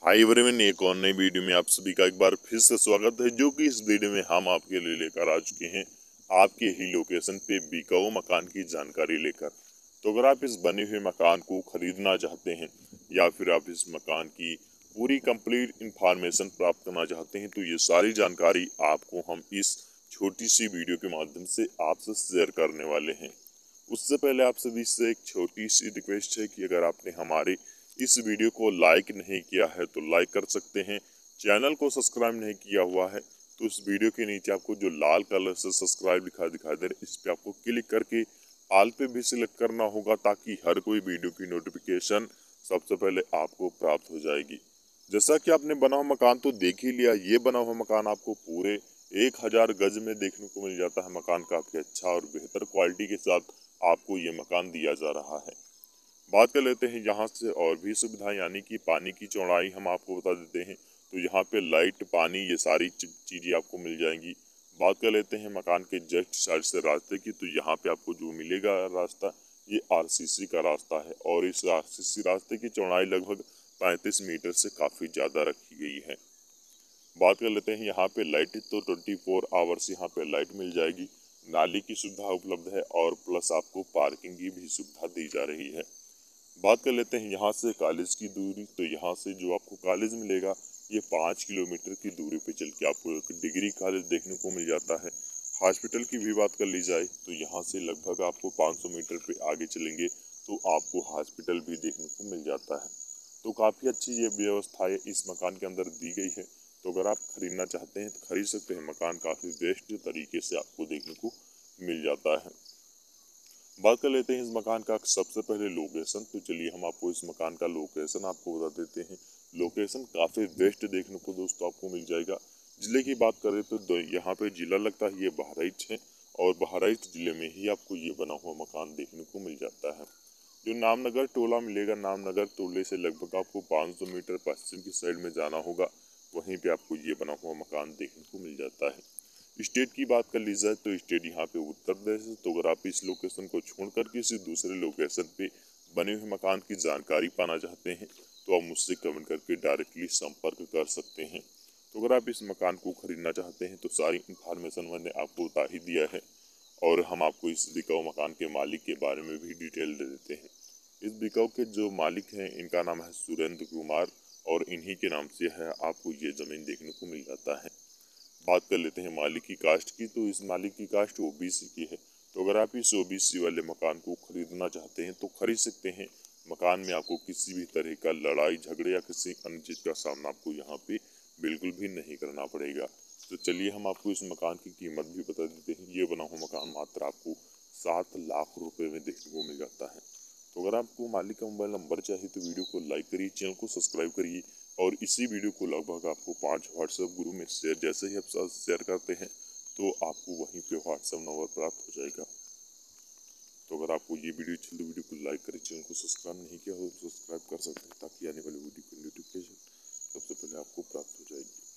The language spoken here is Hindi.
हाय एवरीवन, एक और नई वीडियो में आप सभी का एक बार फिर से स्वागत है। जो कि इस वीडियो में हम आपके लिए लेकर आ चुके हैं आपके ही लोकेशन पे बिकाऊ मकान की जानकारी लेकर। तो अगर आप इस बने हुए मकान को खरीदना चाहते हैं या फिर आप इस मकान की पूरी कंप्लीट इंफॉर्मेशन प्राप्त करना चाहते हैं, तो ये सारी जानकारी आपको हम इस छोटी सी वीडियो के माध्यम से आपसे शेयर करने वाले हैं। उससे पहले आप सभी से एक छोटी सी रिक्वेस्ट है कि अगर आपने हमारे इस वीडियो को लाइक नहीं किया है तो लाइक कर सकते हैं। चैनल को सब्सक्राइब नहीं किया हुआ है तो इस वीडियो के नीचे आपको जो लाल कलर से सब्सक्राइब लिखा दिखाई दे रहा है, इस पे आपको क्लिक करके ऑल पे भी सिलेक्ट करना होगा, ताकि हर कोई वीडियो की नोटिफिकेशन सबसे पहले आपको प्राप्त हो जाएगी। जैसा कि आपने बना हुआ मकान तो देख ही लिया, ये बना हुआ मकान आपको पूरे 1000 गज में देखने को मिल जाता है। मकान काफी अच्छा और बेहतर क्वालिटी के साथ आपको ये मकान दिया जा रहा है। बात कर लेते हैं यहाँ से और भी सुविधा, यानी कि पानी की चौड़ाई हम आपको बता देते हैं। तो यहाँ पे लाइट, पानी, ये सारी चीज़ें आपको मिल जाएंगी। बात कर लेते हैं मकान के जस्ट साइड से रास्ते की, तो यहाँ पे आपको जो मिलेगा रास्ता, ये आरसीसी का रास्ता है और इस आरसीसी रास्ते की चौड़ाई लगभग 35 मीटर से काफ़ी ज़्यादा रखी गई है। बात कर लेते हैं यहाँ पे लाइट, तो 24 आवर्स यहाँ पे लाइट मिल जाएगी। नाली की सुविधा उपलब्ध है और प्लस आपको पार्किंग की भी सुविधा दी जा रही है। बात कर लेते हैं यहाँ से कॉलेज की दूरी, तो यहाँ से जो आपको कॉलेज मिलेगा ये 5 किलोमीटर की दूरी पे चल के आपको एक डिग्री कॉलेज देखने को मिल जाता है। हॉस्पिटल की भी बात कर ली जाए तो यहाँ से लगभग आपको 500 मीटर पे आगे चलेंगे तो आपको हॉस्पिटल भी देखने को मिल जाता है। तो काफ़ी अच्छी ये व्यवस्था है इस मकान के अंदर दी गई है। तो अगर आप खरीदना चाहते हैं तो खरीद सकते हैं। मकान काफ़ी बेस्ट तरीके से आपको देखने को मिल जाता है। बात कर लेते हैं इस मकान का सबसे पहले लोकेशन। तो चलिए हम आपको इस मकान का लोकेशन आपको बता देते हैं। लोकेशन काफ़ी बेस्ट देखने को दोस्तों आपको मिल जाएगा। ज़िले की बात करें तो यहाँ पे ज़िला लगता है ये बहराइच है और बहराइच ज़िले में ही आपको ये बना हुआ मकान देखने को मिल जाता है। जो नामनगर टोला मिलेगा, नामनगर टोले से लगभग आपको 500 मीटर पश्चिम की साइड में जाना होगा, वहीं पे आपको ये बना हुआ मकान देखने को मिल जाता है। स्टेट की बात कर ली जाए तो स्टेट यहाँ पे उत्तर प्रदेश है। तो अगर आप इस लोकेशन को छोड़कर किसी दूसरे लोकेशन पे बने हुए मकान की जानकारी पाना चाहते हैं तो आप मुझसे कमेंट करके डायरेक्टली संपर्क कर सकते हैं। तो अगर आप इस मकान को खरीदना चाहते हैं तो सारी इंफॉर्मेशन मैंने आपको बता ही दिया है और हम आपको इस बिकाऊ मकान के मालिक के बारे में भी डिटेल दे देते हैं। इस बिकाऊ के जो मालिक हैं इनका नाम है सुरेंद्र कुमार और इन्हीं के नाम से है आपको ये ज़मीन देखने को मिल जाता है। बात कर लेते हैं मालिक की कास्ट की, तो इस मालिक की कास्ट ओबीसी की है। तो अगर आप इस ओबीसी वाले मकान को खरीदना चाहते हैं तो खरीद सकते हैं। मकान में आपको किसी भी तरह का लड़ाई झगड़े या किसी अन्य चीज़ का सामना आपको यहाँ पे बिल्कुल भी नहीं करना पड़ेगा। तो चलिए हम आपको इस मकान की कीमत भी बता देते हैं। ये बना हुआ मकान मात्र आपको 7 लाख रुपए में देखने को मिल जाता है। तो अगर आपको मालिक का मोबाइल नंबर चाहिए तो वीडियो को लाइक करिए, चैनल को सब्सक्राइब करिए और इसी वीडियो को लगभग आपको 5 व्हाट्सएप ग्रुप में शेयर, जैसे ही आप शेयर करते हैं तो आपको वहीं पे व्हाट्सएप नंबर प्राप्त हो जाएगा। तो अगर आपको ये वीडियो अच्छी तो वीडियो को लाइक करें, चैनल को सब्सक्राइब नहीं किया हो तो सब्सक्राइब कर सकते हैं, ताकि आने वाली वीडियो की नोटिफिकेशन सबसे पहले आपको प्राप्त हो जाएगी।